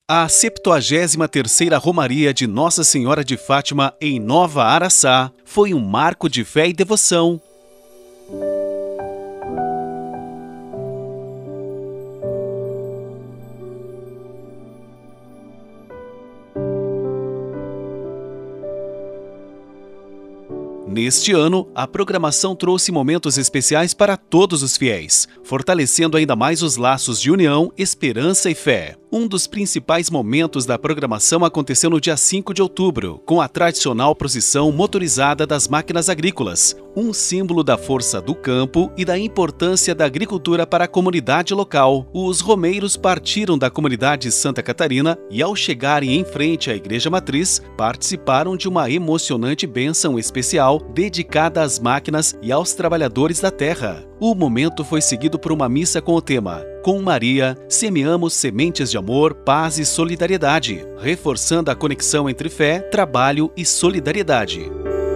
A 73ª Romaria de Nossa Senhora de Fátima em Nova Araçá foi um marco de fé e devoção. Neste ano, a programação trouxe momentos especiais para todos os fiéis, fortalecendo ainda mais os laços de união, esperança e fé. Um dos principais momentos da programação aconteceu no dia 5 de outubro, com a tradicional procissão motorizada das máquinas agrícolas, um símbolo da força do campo e da importância da agricultura para a comunidade local. Os romeiros partiram da comunidade Santa Catarina e, ao chegarem em frente à Igreja Matriz, participaram de uma emocionante bênção especial dedicada às máquinas e aos trabalhadores da terra. O momento foi seguido por uma missa com o tema "Com Maria, semeamos sementes de amor, paz e solidariedade", reforçando a conexão entre fé, trabalho e solidariedade.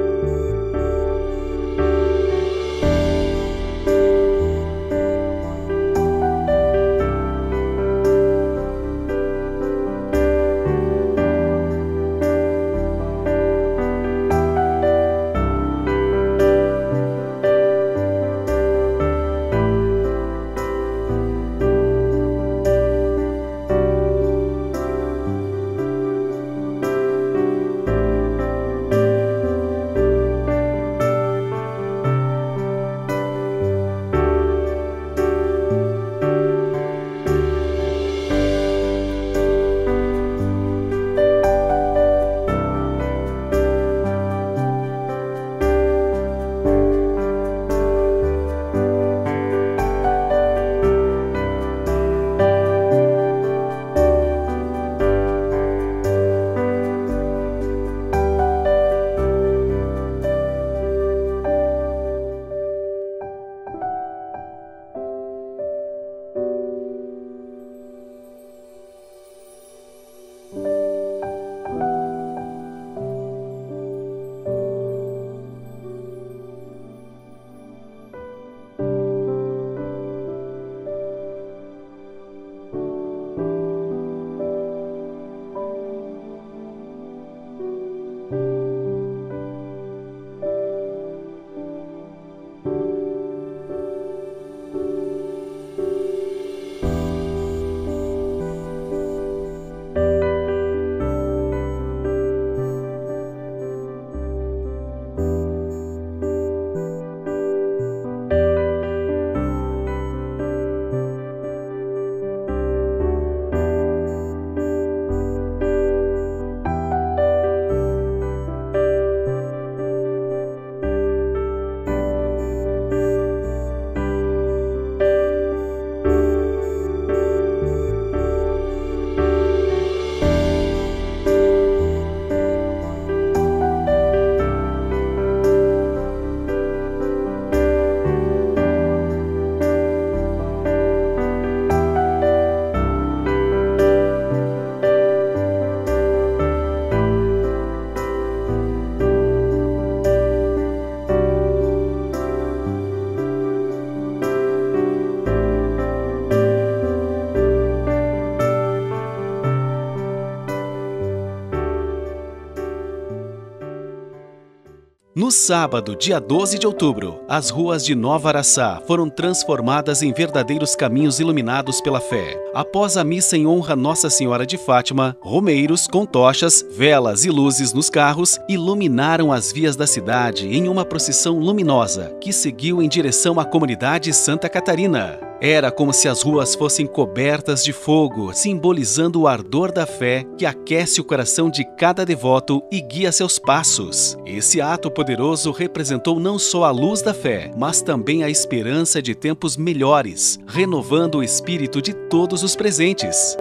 No sábado, dia 12 de outubro, as ruas de Nova Araçá foram transformadas em verdadeiros caminhos iluminados pela fé. Após a missa em honra a Nossa Senhora de Fátima, romeiros, com tochas, velas e luzes nos carros, iluminaram as vias da cidade em uma procissão luminosa que seguiu em direção à comunidade Santa Catarina. Era como se as ruas fossem cobertas de fogo, simbolizando o ardor da fé que aquece o coração de cada devoto e guia seus passos. Esse ato poderoso representou não só a luz da fé, mas também a esperança de tempos melhores, renovando o espírito de todos os presentes.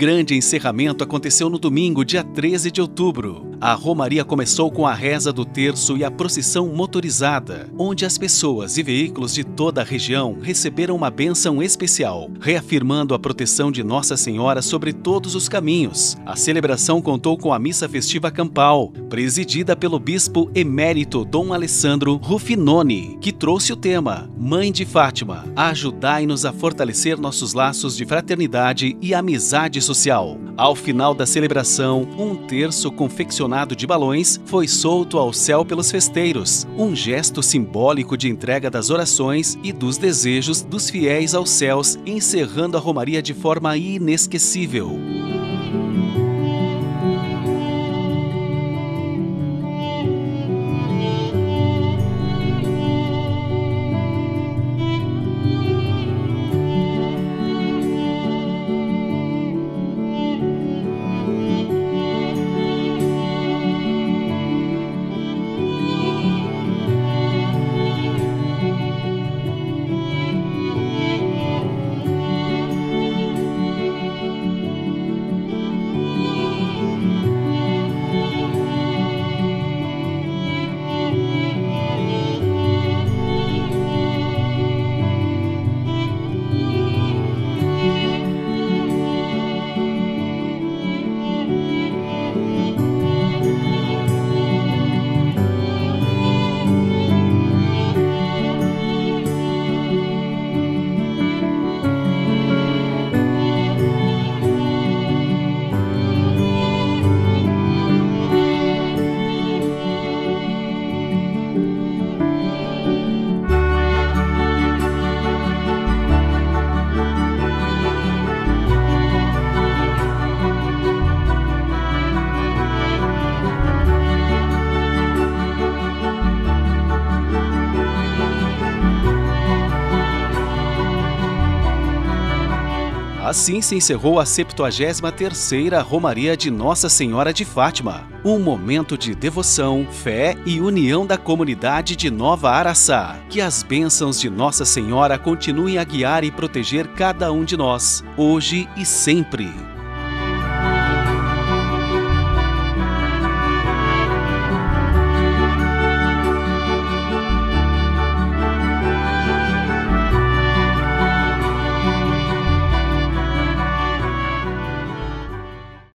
grande encerramento aconteceu no domingo, dia 13 de outubro. A romaria começou com a reza do terço e a procissão motorizada, onde as pessoas e veículos de toda a região receberam uma bênção especial, reafirmando a proteção de Nossa Senhora sobre todos os caminhos. A celebração contou com a missa festiva campal, presidida pelo bispo emérito Dom Alessandro Ruffinoni, que trouxe o tema Mãe de Fátima, ajudai-nos a fortalecer nossos laços de fraternidade e amizade social. Ao final da celebração, um terço confeccionado de balões foi solto ao céu pelos festeiros, um gesto simbólico de entrega das orações e dos desejos dos fiéis aos céus, encerrando a romaria de forma inesquecível. Assim se encerrou a 73ª Romaria de Nossa Senhora de Fátima, um momento de devoção, fé e união da comunidade de Nova Araçá. Que as bênçãos de Nossa Senhora continuem a guiar e proteger cada um de nós, hoje e sempre.